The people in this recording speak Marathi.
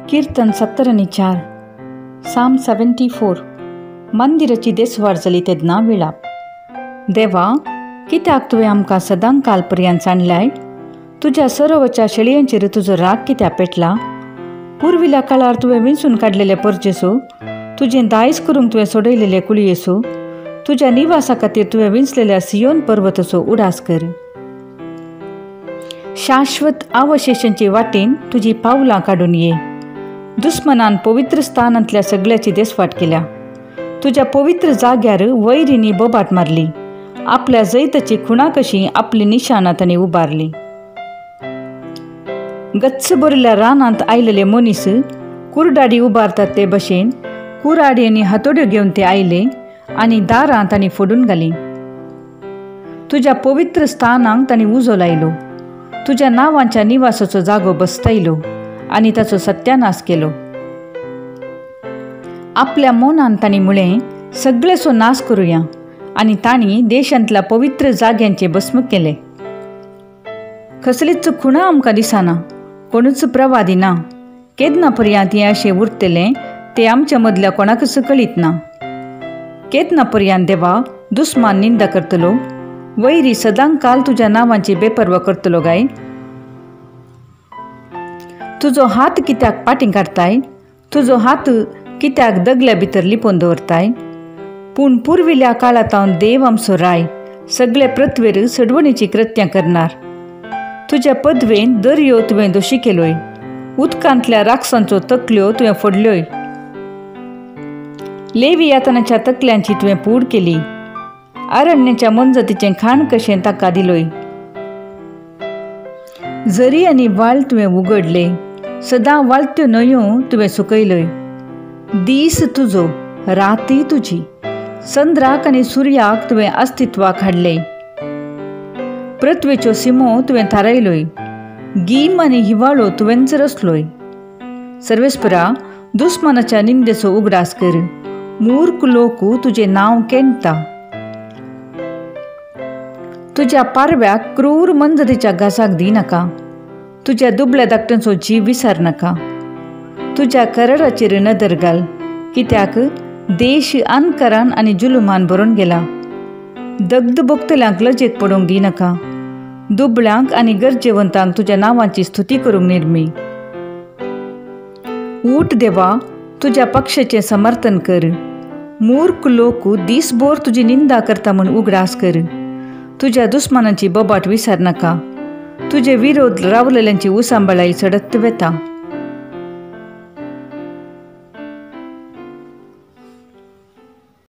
कीर्तन 17:4 साम 74 मंदिराची देसवाड जाली तेदना विळाप. देवा, कित्याक तुवें आमकां सदां काल पर्यंत सांडल्याय? तुज्या सरोवरच्या शेळयांचेर तुजो राग कित्याक पेटला? पुर्विल्या काळार तुवें विंचून काडलेले परचेसो, तुजें दायज करूंक तुवें सोडयलेले कुळयेसो, तुज्या निवासा खातीर तुवें विंचलेल्या सियोन पर्वताचो उडास कर. शाश्वत अवशेशांचे वाटेन तुजी पावलां काडून ये. दुस्मनान पवित्र स्थानांतल्या सगळ्याची देसवाट केल्या. तुज्या पवित्र जाग्यार वैरींनी बोबाट मारली. आपल्या जैताची खुणा कशी आपली निशाणां तांणी उबारली. गच्च भरिल्ल्या रानांत आयलेले मनीस कुरडाडी उबारतात ते भशेन कुराडी आनी हातोड्यो घेवन ते आयले आनी दारां तांणी फोडून घाली. तुज्या पवित्र स्थानांक तांणी उजो लायलो. तुज्या नांवांच्या निवासाचो जागो बसतायलो आनी ताचो सत्यानाश केलो. आपल्या मनान तांणी म्हळें, सगळेचो नाश करुया, आनी तांणी देशांतल्या पवित्र जाग्यांचे भस्म केले. कसलीच खुणा आमकां दिसना, कोणूच प्रवादी ना. केदना पर्यंत हें अशें उरतलें तें आमच्या मदल्या कोणाकच कळीत ना. केदना पर्यंत देवा दुस्मान निंदा करतलो? वैरी सदां काल तुज्या नांवांची बेपर्वा करतलो गाय? तुजो हात कित्याक पाटीं काडताय? तुजो हात कित्याक दगल्या भितर लिपोवन दवरताय? पूण पुर्विल्या काळांतावन देव आमचो राय सगळे पृथ्वेर सडवणीची कृत्यां करणार. तुज्या पदवेन दर्यो तुवें दोशी केलोय. उदकांतल्या राक्षसांच्यो तकल्यो तुवें फोडल्योय. लेवियातानाच्या तकल्यांची तुवें पूड केली. अरण्याच्या मनजतीचें खाण कशें ताका दिलोय. झरी आनी वाळ तुवें उगडले. सदां वाळत्यो न्हंयो तुवें सुकयल्योय. दीस तुजो, राती तुजी. चंद्राक आनी सुर्याक तुवें अस्तित्वाक हाडले. पृथ्वेच्यो सिमो तुवें थारायल्योय. गीम आनी हिवाळो तुवेंच रचलोय. सर्वेस्परा, दुस्मनाच्या निंदेचो उगडास कर. मूर्ख लोक तुजें नांव केणटा. तुज्या पारव्याक क्रूर मनजतीच्या घासाक दिनाका. तुज्या दुबळ्या धाकट्यांचो जीव विसार नाका. तुज्या कराराचेर नदर घाल, कित्याक देश अनकारान आनी जुलुमान भरून गेला. दग्ध भोगतल्यांक लजेक पडूंक दिनाका. दुबळ्यांक आनी गरजेवंतांक तुज्या नांवांची स्तुती करूंक निर्मी. ऊठ देवा, तुज्या पक्षाचें समर्थन कर. मूर्ख लोक दिसभर तुजी निंदा करता म्हूण उगडास कर. तुज्या दुस्मानांची बोबाट विसार नाका. तुजे विरोध रावलेल्यांची उसांबळाई चडत वेता.